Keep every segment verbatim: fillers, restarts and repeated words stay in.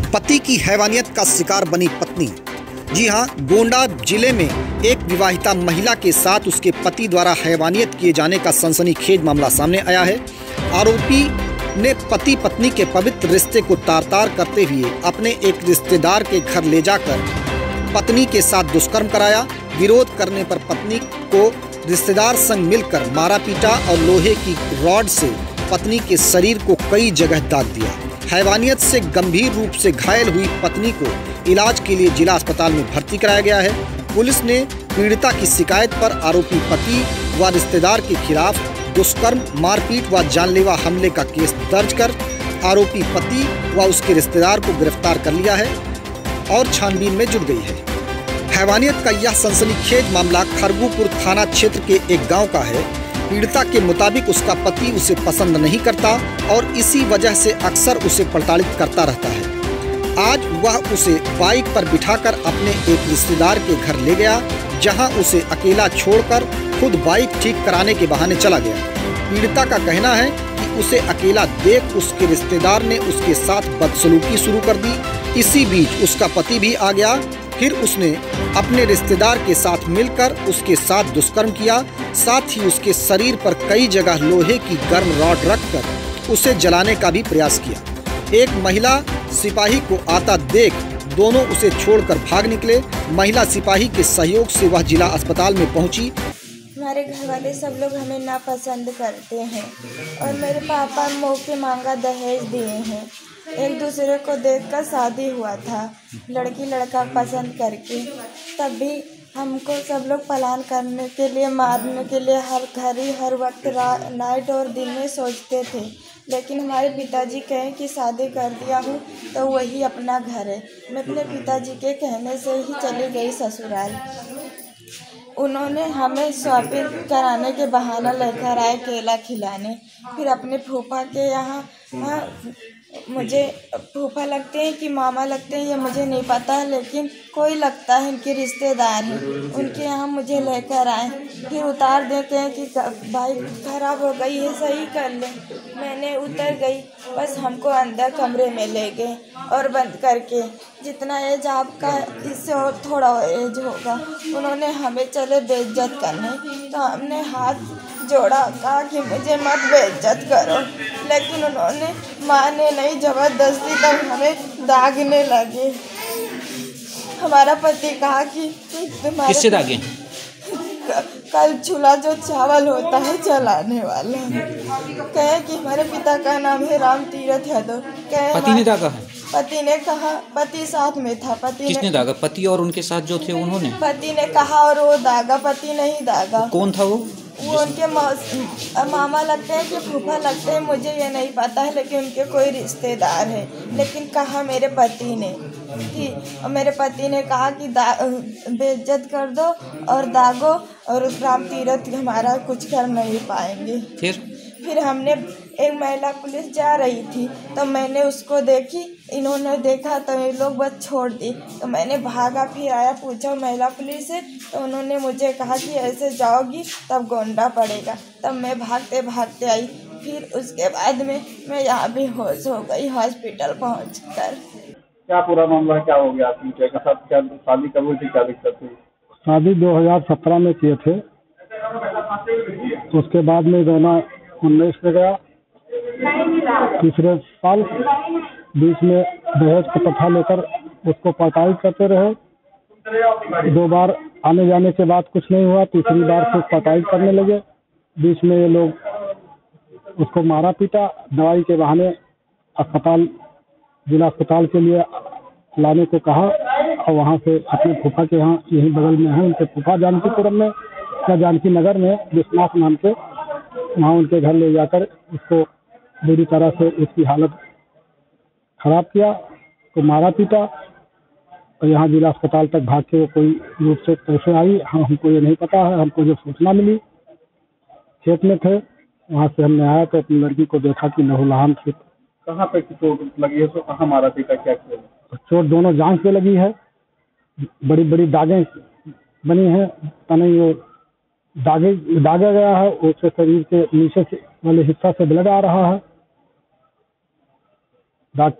पति की हैवानियत का शिकार बनी पत्नी। जी हां, गोंडा जिले में एक विवाहिता महिला के साथ उसके पति द्वारा हैवानियत किए जाने का सनसनीखेज मामला सामने आया है। आरोपी ने पति पत्नी के पवित्र रिश्ते को तार-तार करते हुए अपने एक रिश्तेदार के घर ले जाकर पत्नी के साथ दुष्कर्म कराया। विरोध करने पर पत्नी को रिश्तेदार संग मिलकर मारा पीटा और लोहे की रॉड से पत्नी के शरीर को कई जगह दाग दिया। हैवानियत से गंभीर रूप से घायल हुई पत्नी को इलाज के लिए जिला अस्पताल में भर्ती कराया गया है। पुलिस ने पीड़िता की शिकायत पर आरोपी पति व रिश्तेदार के खिलाफ दुष्कर्म, मारपीट व जानलेवा हमले का केस दर्ज कर आरोपी पति व उसके रिश्तेदार को गिरफ्तार कर लिया है और छानबीन में जुट गई है। हैवानियत का यह सनसनीखेज मामला खरगूपुर थाना क्षेत्र के एक गांव का है। पीड़िता के मुताबिक उसका पति उसे पसंद नहीं करता और इसी वजह से अक्सर उसे प्रताड़ित करता रहता है। आज वह उसे बाइक पर बिठाकर अपने एक रिश्तेदार के घर ले गया, जहां उसे अकेला छोड़कर खुद बाइक ठीक कराने के बहाने चला गया। पीड़िता का कहना है कि उसे अकेला देख उसके रिश्तेदार ने उसके साथ बदसलूकी शुरू कर दी। इसी बीच उसका पति भी आ गया। फिर उसने अपने रिश्तेदार के साथ मिलकर उसके साथ दुष्कर्म किया। साथ ही उसके शरीर पर कई जगह लोहे की गर्म रॉड रखकर उसे जलाने का भी प्रयास किया। एक महिला सिपाही को आता देख दोनों उसे छोड़कर भाग निकले। महिला सिपाही के सहयोग से वह जिला अस्पताल में पहुंची। हमारे घर वाले सब लोग हमें नापसंद करते हैं और मेरे पापा मौके मांगा दहेज दिए हैं। एक दूसरे को देखकर शादी हुआ था, लड़की लड़का पसंद करके। तब भी हमको सब लोग प्लान करने के लिए, मारने के लिए हर घड़ी हर वक्त नाइट और दिन में सोचते थे। लेकिन हमारे पिताजी कहें कि शादी कर दिया हूँ तो वही अपना घर है। मैं अपने पिताजी के कहने से ही चली गई ससुराल। उन्होंने हमें शॉपिंग कराने के बहाना लेकर आए, केला खिलाने। फिर अपने फूफा के यहाँ, हाँ, मुझे फूफा लगते हैं कि मामा लगते हैं ये मुझे नहीं पता, लेकिन कोई लगता है इनके रिश्तेदार हैं। उनके यहाँ मुझे लेकर आए। फिर उतार देते हैं कि बाइक खराब हो गई है, सही कर ले। मैंने उतर गई, बस हमको अंदर कमरे में ले गए और बंद करके, जितना एज आपका इससे और थोड़ा एज होगा। उन्होंने हमें चले बेइज्जत करने, तो हमने हाथ जोड़ा, कहा कि मुझे मत बेइज्जत करो, लेकिन उन्होंने माने नहीं, जबरदस्ती तब हमें दागने लगे। हमारा पति कहा कि तुम्हारे किससे दागे? कल चूल्हा जो चावल होता है जलाने वाला, कहे कि हमारे पिता का नाम है राम तीरथ यादव। पति ने दागा है? पति ने कहा, पति साथ में था। पति किसने ने दागा? पति और उनके साथ जो थे उन्होंने? पति ने कहा और वो दागा, पति नहीं दागा। कौन था वो? वो उनके मामा लगते हैं कि फूफा लगते हैं, मुझे ये नहीं पता है, लेकिन उनके कोई रिश्तेदार है। लेकिन कहा मेरे पति ने कि मेरे पति ने कहा कि बेइज्जत कर दो और दागो, और राम तीरथ हमारा कुछ कर नहीं पाएंगे। फिर फिर हमने, एक महिला पुलिस जा रही थी तो मैंने उसको देखी, इन्होंने देखा तो ये लोग बस छोड़ दी। तो मैंने भागा, फिर आया, पूछा महिला पुलिस से, तो उन्होंने मुझे कहा कि ऐसे जाओगी तब गोंडा पड़ेगा। तब मैं भागते भागते आई। फिर उसके बाद में मैं यहाँ भी होश हो गई हॉस्पिटल पहुँचकर। क्या पूरा मामला, क्या हो गया? आपके साथ क्या शादी कब हुई थी, क्या दिक्कत थी? शादी दो हज़ार सत्रह में किए थे। उसके बाद में दोनों उन्नीस में गया। तीसरे साल बीच में दहेज का प्रथा लेकर उसको प्रताड़ित करते रहे। दो बार आने जाने के बाद कुछ नहीं हुआ। तीसरी बार फिर प्रताड़ित करने लगे। बीच में ये लोग उसको मारा पीटा। दवाई के बहाने अस्पताल, जिला अस्पताल के लिए लाने को कहा और वहाँ से अपने फूफा के यहाँ, यहीं बगल में है उनके फूफा जानकीपुरम में या जानकी नगर में, विश्वनाथ नाम के, वहाँ उनके घर ले जाकर उसको बुरी तरह से उसकी हालत खराब किया, तो मारा पीटा और यहाँ जिला अस्पताल तक भाग के कोई रूप से कैसे आई हाँ हमको ये नहीं पता है। हमको जो सूचना मिली, खेत में थे, वहाँ से हमने आया तो अपनी लड़की को देखा कि लहूलुहान खेत। कहाँ पे चोट लगी है? तो कहाँ मारा पीटा, क्या किया? चोट दोनों जांघ पे लगी है। बड़ी बड़ी दागें बनी हैं, तने वो दागे दागा गया है। उसके शरीर के नीचे वाले हिस्सा से ब्लड आ रहा है। डॉक्टर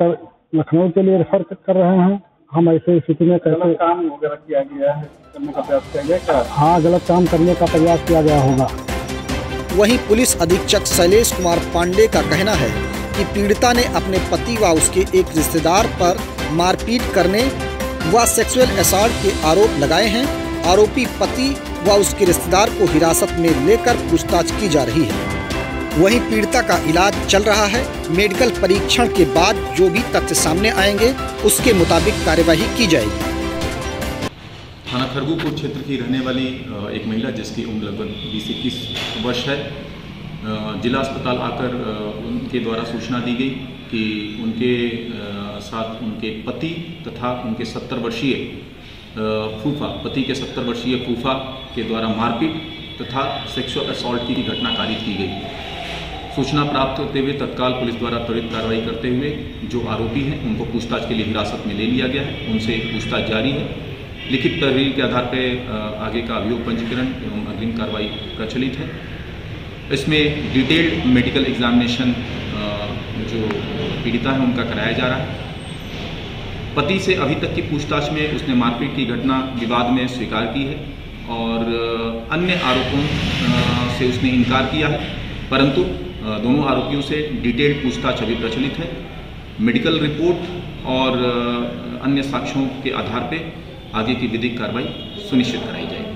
लखनऊ के लिए रेफर कर रहे हैं। हम ऐसे स्थिति में कैसे गलत काम वगैरह किया गया है, करने का प्रयास किया गया क्या? हाँ, गलत काम करने का प्रयास किया गया होगा। वहीं पुलिस अधीक्षक शैलेश कुमार पांडे का कहना है कि पीड़िता ने अपने पति व उसके एक रिश्तेदार पर मारपीट करने व सेक्सुअल असॉल्ट के आरोप लगाए हैं। आरोपी पति व उसके रिश्तेदार को हिरासत में लेकर पूछताछ की जा रही है। वहीं पीड़िता का इलाज चल रहा है। मेडिकल परीक्षण के बाद जो भी तथ्य सामने आएंगे उसके मुताबिक कार्यवाही की जाएगी। थाना खरगूपुर क्षेत्र की रहने वाली एक महिला जिसकी उम्र लगभग बीस इक्कीस वर्ष है, जिला अस्पताल आकर उनके द्वारा सूचना दी गई कि उनके साथ उनके पति तथा उनके सत्तर वर्षीय फूफा पति के सत्तर वर्षीय फूफा के द्वारा मारपीट तथा सेक्सुअल असॉल्ट की घटना कारित की गई। सूचना प्राप्त होते हुए तत्काल पुलिस द्वारा त्वरित कार्रवाई करते हुए जो आरोपी हैं उनको पूछताछ के लिए हिरासत में ले लिया गया है। उनसे पूछताछ जारी है। लिखित तहरीर के आधार पर आगे का अभियोग पंजीकरण एवं अग्रिम कार्रवाई प्रचलित है। इसमें डिटेल्ड मेडिकल एग्जामिनेशन जो पीड़िता है उनका कराया जा रहा है। पति से अभी तक की पूछताछ में उसने मारपीट की घटना विवाद में स्वीकार की है और अन्य आरोपों से उसने इनकार किया है, परंतु दोनों आरोपियों से डिटेल्ड पूछताछ अभी प्रचलित है। मेडिकल रिपोर्ट और अन्य साक्ष्यों के आधार पर आगे की विधिक कार्रवाई सुनिश्चित कराई जाएगी।